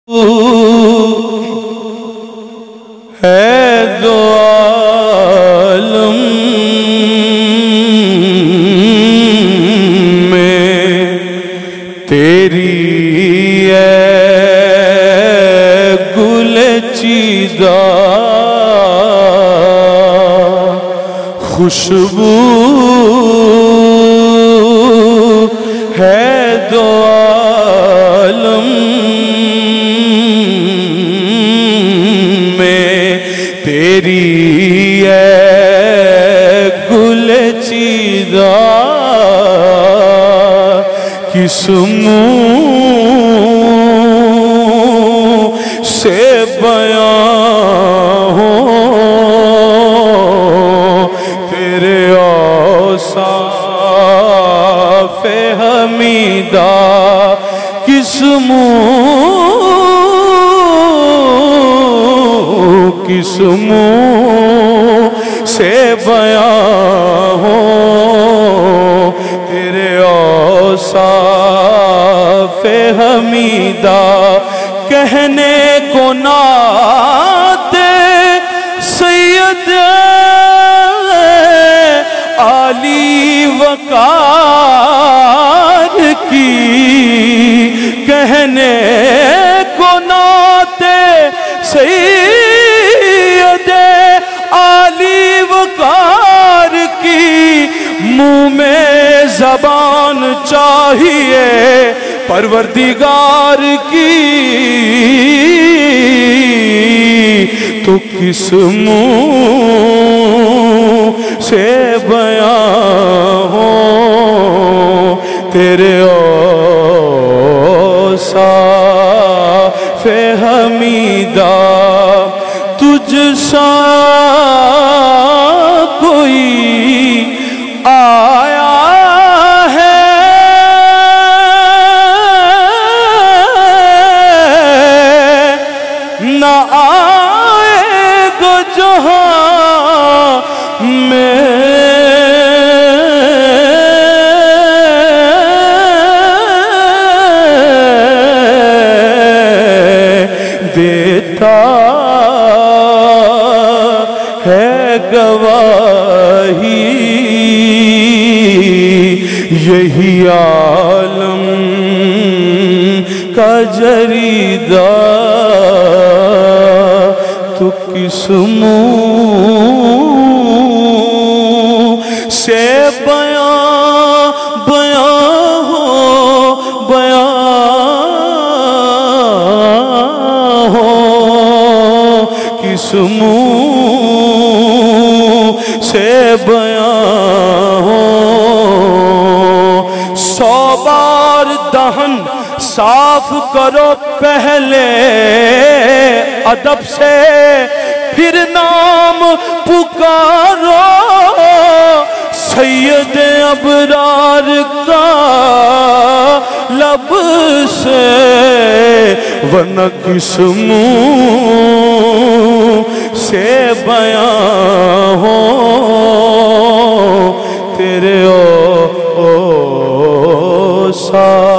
ہے دو عالم میں تیری ہے گل چیدہ خوشبو ہے دو عالم میں تیری ہے گل چیدہ کس منہ سے بیان ہو تیرے اوصاف حمیدہ کس منہ سے بیان ہو تیرے اوصاف حمیدہ کہنے کو نعت سید عالی وقار کی کہنے کو نعت سید عالی وقار کی منہ میں زبان چاہیے پروردگار کی تو کس منہ سے بیان ہو تیرے اوصاف حمیدہ تجھ سا کوئی آیا ہے نہ آئے گا جہاں میں دیتا ہے گواہی یہی عالم کا جریدہ تو کس منہ سے بیان ہو کس منہ سے بیان ہو 100 بار دہن صاف کرو پہلے ادب سے پھر نام پکارو سید ابرار کا لب سے ورنہ کس منہ سے بیان ہو تیرے اوصاف